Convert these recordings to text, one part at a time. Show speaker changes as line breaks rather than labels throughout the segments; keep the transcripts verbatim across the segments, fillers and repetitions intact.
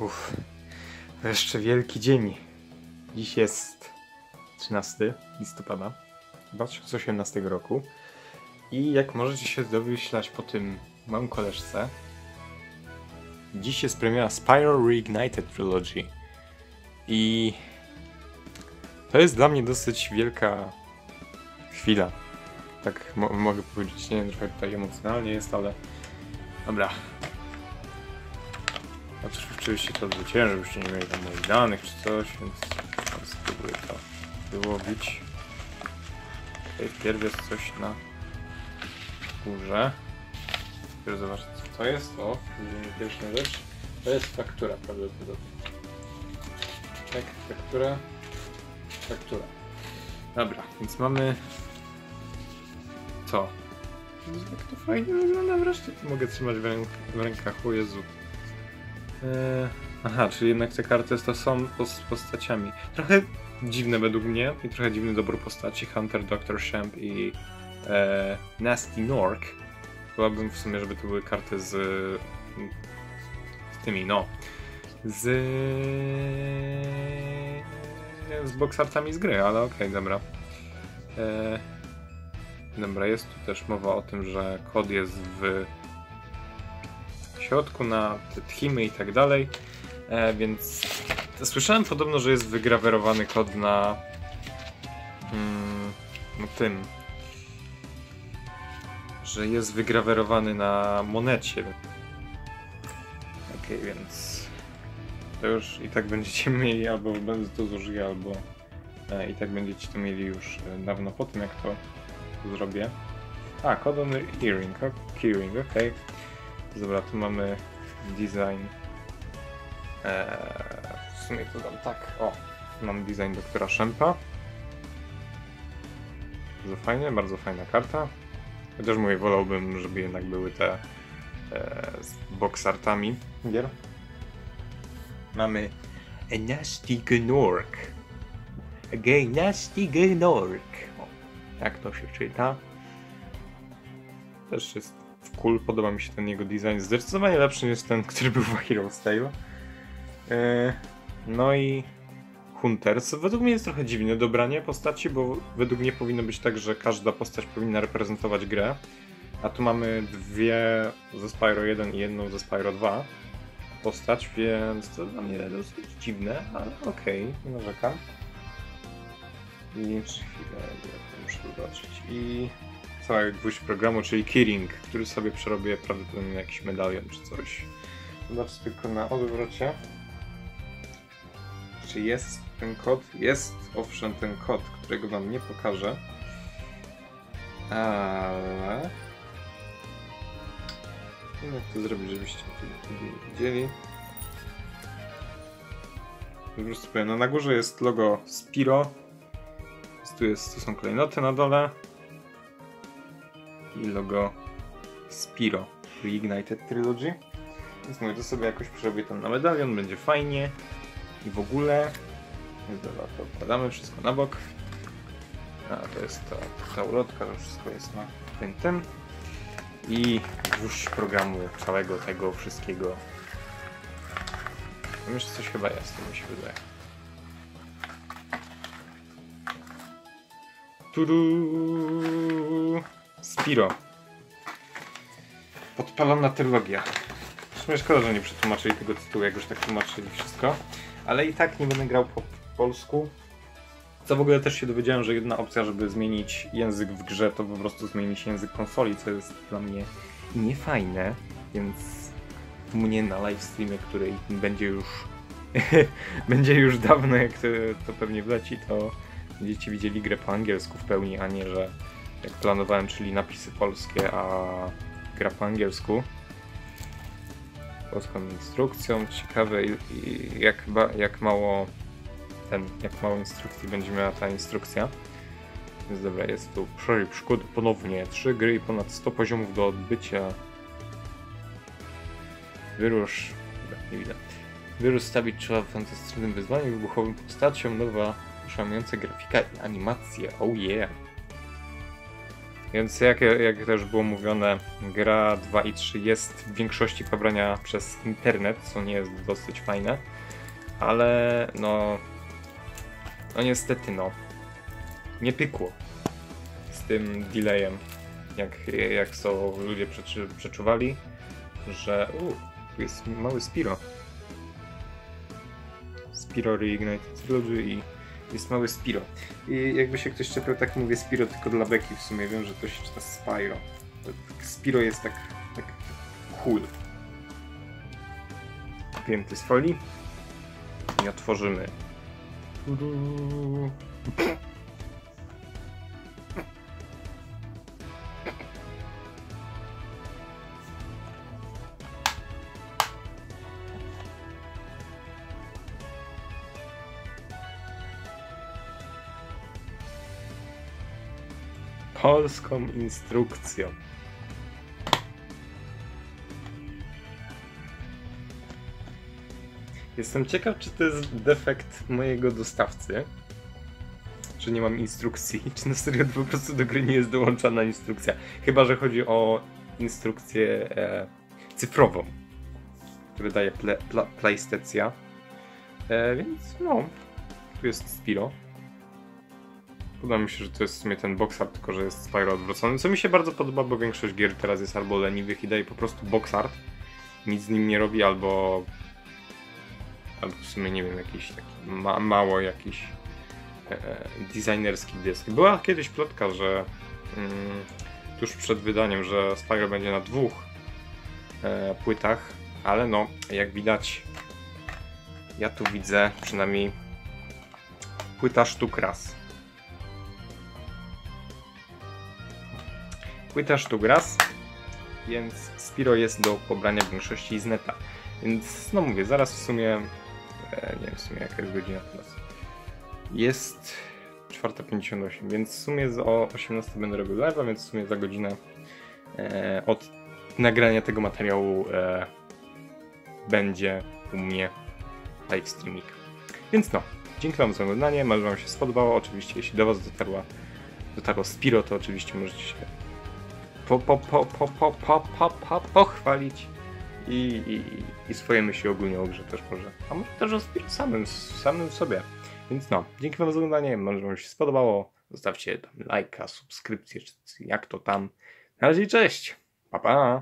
Uff, to jeszcze wielki dzień. Dziś jest trzynastego listopada dwa tysiące osiemnastego roku i jak możecie się domyślać po tym małym koleżce, dziś jest premiera Spyro Reignited Trilogy i to jest dla mnie dosyć wielka chwila. Tak mo mogę powiedzieć, nie wiem, trochę tutaj emocjonalnie jest, ale dobra. Oczywiście to odwróciłem, żebyście nie mieli tam moich danych czy coś, więc spróbuję to wyłowić. Tutaj wpierw jest coś na górze. Wpierw zobaczę, co to jest. O, pierwsza rzecz. To jest faktura prawdopodobnie. Tak, faktura. Faktura. Dobra, więc mamy... Co? Jak to fajnie wygląda wreszcie. Mogę trzymać w, ręk w rękach, o Jezu. Eee, aha, czyli jednak te karty to są z postaciami. Trochę dziwne według mnie i trochę dziwny dobór postaci. Hunter, doktor Champ i e, Nasty Nork. Byłabym w sumie, żeby to były karty z, z tymi, no. Z, z boxartami z gry, ale okej, okay, dobra. Eee, dobra, jest tu też mowa o tym, że kod jest w środku na te tchimy i tak dalej, e, więc słyszałem podobno, że jest wygrawerowany kod na mm, no tym, że jest wygrawerowany na monecie. Okej, okay, więc to już i tak będziecie mieli, albo będę to zużyję, albo e, i tak będziecie to mieli już e, dawno po tym, jak to, to zrobię. A, codon earring, keyring, okej. Okay. Dobra, tu mamy design. Eee, w sumie to dam tak. O, mam design doktora Champa. Bardzo fajnie, bardzo fajna karta. Chociaż mówię, wolałbym, żeby jednak były te e, z boxartami gier. Mamy a Nasty Gnork. A gay Nasty Gnork. O, jak to się czyta? Też jest cool, podoba mi się ten jego design. Zdecydowanie lepszy niż ten, który był w Hero's Tale. Yy, no i Hunters. Według mnie jest trochę dziwne dobranie postaci, bo według mnie powinno być tak, że każda postać powinna reprezentować grę. A tu mamy dwie ze Spyro jeden i jedną ze Spyro dwa postać, więc to dla mnie dosyć dziwne, ale okej, okay, nie narzekam. I chwilę, ja muszę zobaczyć. I cały gwóźdź programu, czyli keyring, który sobie przerobię prawdopodobnie na jakiś medalion czy coś. Zobaczcie tylko na odwrocie. Czy jest ten kod? Jest owszem ten kod, którego wam nie pokażę. Ale... jak to zrobić, żebyście tu widzieli? Po prostu powiem, no na górze jest logo Spyro. Tu, jest, tu są klejnoty na dole. I logo Spyro Reignited Trilogy. Więc mówię, to sobie jakoś przerobię tam na medalion, będzie fajnie. I w ogóle... Więc dobra, to odkładamy wszystko na bok. A, to jest ta, ta ulotka, że wszystko jest na tym, tym. I już programu całego tego wszystkiego. Tam jeszcze coś chyba jest, to mi się wydaje. Tudu! Spyro. Podpalona trylogia. W sumie szkoda, że nie przetłumaczyli tego tytułu, jak już tak tłumaczyli wszystko. Ale i tak nie będę grał po polsku. Co w ogóle też się dowiedziałem, że jedna opcja, żeby zmienić język w grze, to po prostu zmienić język konsoli, co jest dla mnie niefajne. Więc u mnie na livestreamie, który będzie już będzie już dawno, jak to, to pewnie wleci, to będziecie widzieli grę po angielsku w pełni, a nie, że jak planowałem, czyli napisy polskie, a gra po angielsku. Polską instrukcją. Ciekawe i, i jak, jak mało ten, jak mało instrukcji będzie miała ta instrukcja. Więc dobra, jest tu przeryw szkód ponownie. Trzy gry i ponad sto poziomów do odbycia. Wyrusz... nie widzę. Wyrusz stawić trzeba fantastycznym wyzwaniem, wybuchowym postaciom, nowa, oszałamiająca grafika i animacje. Oh yeah! Więc jak, jak też było mówione, gra dwa i trzy jest w większości pobrania przez internet, co nie jest dosyć fajne, ale no, no niestety no, nie pykło z tym delayem, jak, jak są ludzie przeczu, przeczuwali, że u, tu jest mały Spiro. Spiro Reignited Trilogy i jest mały Spiro. I jakby się ktoś czepiał, tak mówię Spiro tylko dla beki w sumie, wiem, że to się czyta Spyro. Spiro jest tak, tak cool. Pięty z folii i otworzymy. Polską instrukcją. Jestem ciekaw, czy to jest defekt mojego dostawcy, że nie mam instrukcji, czy na serio po prostu do gry nie jest dołączana instrukcja. Chyba że chodzi o instrukcję e, cyfrową, którą daje ple, pla, PlayStation. E, więc no, tu jest Spiro. Podoba mi się, że to jest w sumie ten box art, tylko że jest Spyro odwrócony, co mi się bardzo podoba, bo większość gier teraz jest albo leniwych i daje po prostu box art, nic z nim nie robi, albo albo w sumie nie wiem, jakiś taki ma, mało jakiś e, designerski dysk. Była kiedyś plotka, że mm, tuż przed wydaniem, że Spyro będzie na dwóch e, płytach, ale no, jak widać, ja tu widzę przynajmniej płyta sztuk raz. Płyta sztuk raz, więc Spyro jest do pobrania w większości z neta. Więc no mówię, zaraz w sumie, e, nie wiem w sumie jaka jest godzina teraz. Jest czwarta pięćdziesiąt osiem, więc w sumie o osiemnastej będę robił live'a, więc w sumie za godzinę e, od nagrania tego materiału e, będzie u mnie live streaming. Więc no, dzięki wam za oglądanie, mam nadzieję, że wam się spodobało. Oczywiście jeśli do was dotarła, dotarło Spyro, to oczywiście możecie się po, po, po, po, po, po, po, po, pochwalić i, i, i swoje myśli ogólnie o grze też może. A może też o Spyro samym, samym sobie. Więc no, dzięki wam za oglądanie, mam nadzieję, że wam się spodobało. Zostawcie tam lajka, subskrypcję, czy jak to tam. Na razie, cześć! Pa, pa!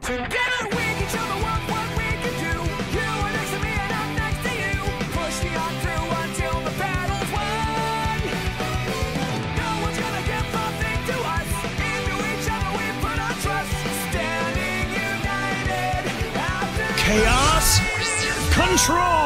Chaos Control!